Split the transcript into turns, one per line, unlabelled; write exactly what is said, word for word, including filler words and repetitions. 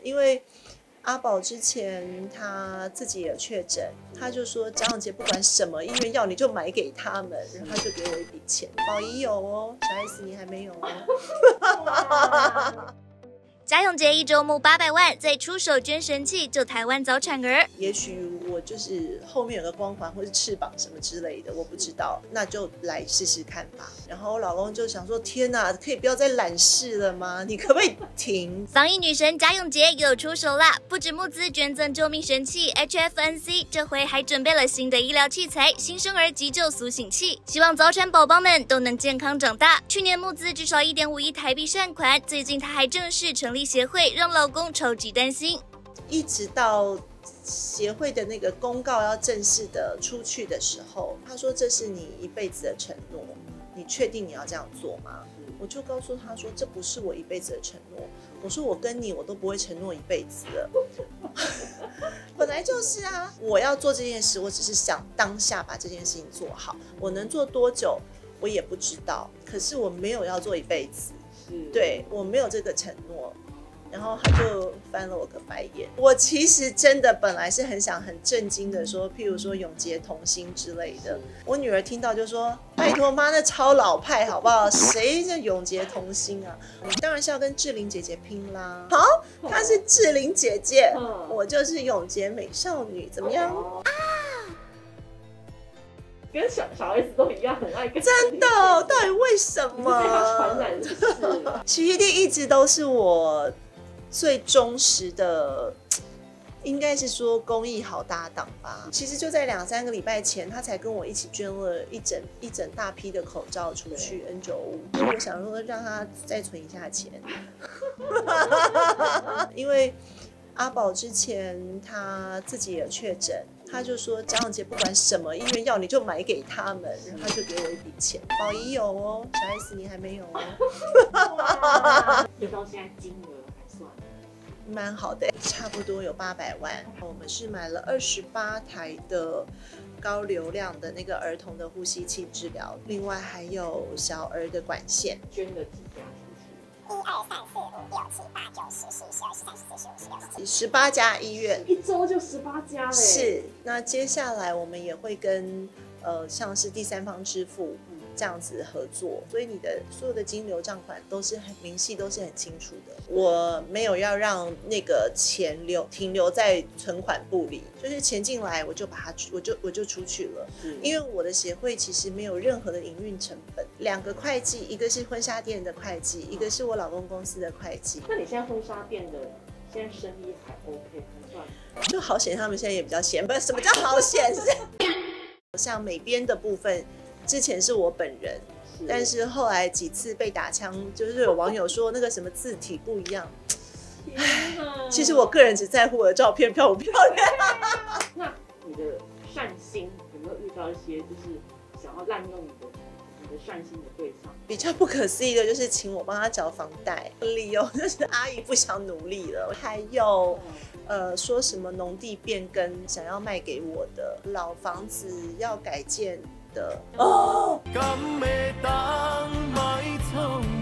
因为阿宝之前他自己也确诊，他就说蒋永杰不管什么医院要你就买给他们，然后他就给我一笔钱。宝仪有哦，小 S 你还没有哦。
贾永杰一周募八百万，再出手捐神器救台湾早产儿。
也许我就是后面有个光环或是翅膀什么之类的，我不知道，那就来试试看吧。然后我老公就想说：天哪，可以不要再懒事了吗？你可不可以停？
防疫女神贾永杰又出手啦！不止募资捐赠救命神器 H F N C， 这回还准备了新的医疗器材——新生儿急救苏醒器，希望早产宝宝们都能健康长大。去年募资至少 一点五亿台币善款，最近她还正式成立协会，让老公超级担心。
一直到协会的那个公告要正式的出去的时候，他说这是你一辈子的承诺，你确定你要这样做吗？我就告诉他说这不是我一辈子的承诺，我说我跟你我都不会承诺一辈子了。本来就是啊，我要做这件事，我只是想当下把这件事情做好，我能做多久我也不知道，可是我没有要做一辈子，对，我没有这个承诺。然后他就翻了我个白眼。我其实真的本来是很想很震惊的说，譬如说永结同心之类的。我女儿听到就说：“拜托妈，那超老派好不好？谁就永结同心啊？你当然是要跟志玲姐姐拼啦。好，她是志玲姐姐，我就是永结美少女，怎么样？”
跟小小 S 都一样，很爱跟
真的，到底为什么？
被他传染的是。
徐熙娣一直都是我最忠实的，应该是说公益好搭档吧。其实就在两三个礼拜前，他才跟我一起捐了一整一整大批的口罩出去 N 九十五。我想说让他再存一下钱，因为阿宝之前他自己也确诊，他就说蒋永杰不管什么医院要你就买给他们，然后他就给我一笔钱。宝仪有哦，小 S 你还没有哦。
就到现在金额还算
蛮好的，差不多有八百万。我们是买了二十八台的高流量的那个儿童的呼吸器治疗，另外还有小儿的管线。
捐了几家？
一二三四五六七八九十十一十二十三十四十五十六十七，
十八家医院，
一周就十八家嘞。
是，那接下来我们也会跟呃像是第三方支付这样子合作，所以你的所有的金流账款都是很明细，都是很清楚的。我没有要让那个钱留停留在存款簿里，就是钱进来我就把它我就我就出去了，因为我的协会其实没有任何的营运成本。两个会计，一个是婚纱店的会计，一个是我老公公司的会计。
那你现在婚纱店的现在生意还 OK， 还算？
就好险，他们现在也比较闲。不是什么叫好险？像美编的部分，之前是我本人，但是后来几次被打枪，就是有网友说那个什么字体不一样。其实我个人只在乎我的照片漂不漂亮。
那你的善心有没有遇到一些就是想要滥用你的你的善心的对象？
比较不可思议的就是请我帮他缴房贷，理由就是阿姨不想努力了，还有。呃，说什么农地变更想要卖给我的老房子要改建的哦。